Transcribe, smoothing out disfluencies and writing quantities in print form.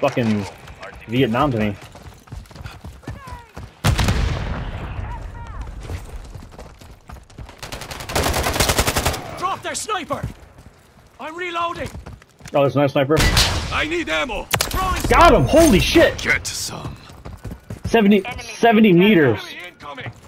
fucking Vietnam to me. Drop their sniper! I'm reloading! Oh, there's a nice sniper. I need ammo! Got him! Holy shit! Get some. 70 meters. Enemy incoming!